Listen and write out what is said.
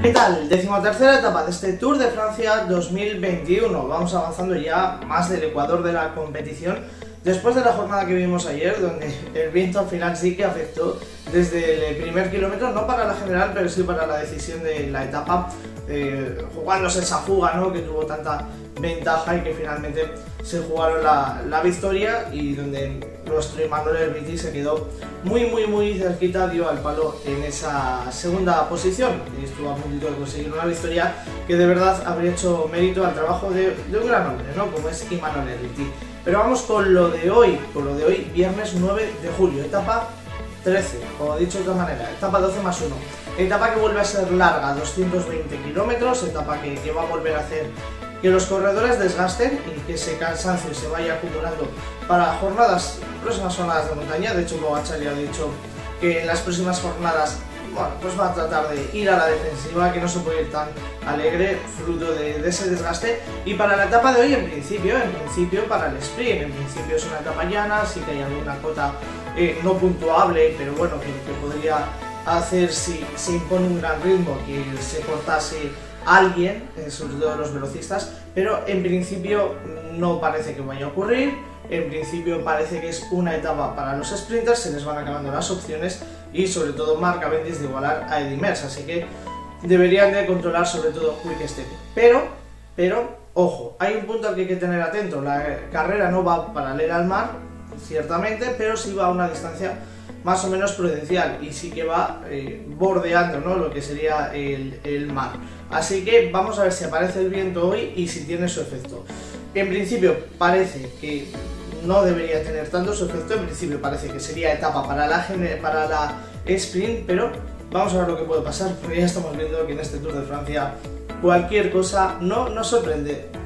¿Qué tal? 13ª etapa de este Tour de Francia 2021. Vamos avanzando ya más del ecuador de la competición. Después de la jornada que vimos ayer, donde el viento al final sí que afectó desde el primer kilómetro, no para la general, pero sí para la decisión de la etapa, jugándose esa fuga, ¿no?, que tuvo tanta ventaja y que finalmente se jugaron la victoria, y donde nuestro Emmanuel Herbiti se quedó muy cerquita, dio al palo en esa segunda posición y estuvo a punto de conseguir una victoria que de verdad habría hecho mérito al trabajo de un gran hombre, ¿no?, como es Emmanuel Herbiti. Pero vamos con lo de hoy, viernes 9 de julio, etapa 13, como he dicho de otra manera, etapa 12 más 1. Etapa que vuelve a ser larga, 220 kilómetros, etapa que va a volver a hacer que los corredores desgasten y que ese cansancio se vaya acumulando para próximas jornadas de montaña. De hecho, Pogačar ya ha dicho que en las próximas jornadas, bueno, pues va a tratar de ir a la defensiva, que no se puede ir tan alegre, fruto de ese desgaste. Y para la etapa de hoy, en principio para el sprint, en principio es una etapa llana, sí que hay alguna cota no puntuable, pero bueno, que podría hacer si se impone un gran ritmo, que se cortase alguien, sobre todo los velocistas, pero en principio no parece que vaya a ocurrir. En principio parece que es una etapa para los sprinters, se les van acabando las opciones y sobre todo Mark Cavendish de igualar a Eddy Merckx, así que deberían de controlar sobre todo Quick Step. Pero, ojo, hay un punto al que hay que tener atento: la carrera no va paralela al mar, ciertamente, pero sí va a una distancia más o menos prudencial y sí que va bordeando, ¿no?, lo que sería el mar. Así que vamos a ver si aparece el viento hoy y si tiene su efecto. En principio parece que no debería tener tanto su efecto, en principio parece que sería etapa para la sprint, pero vamos a ver lo que puede pasar, porque ya estamos viendo que en este Tour de Francia cualquier cosa no nos sorprende.